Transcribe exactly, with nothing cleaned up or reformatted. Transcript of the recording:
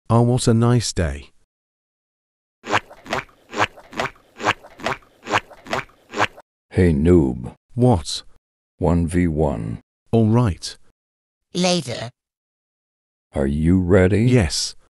Oh, what a nice day. Hey noob. What? one v one. All right. Later. Are you ready? Yes.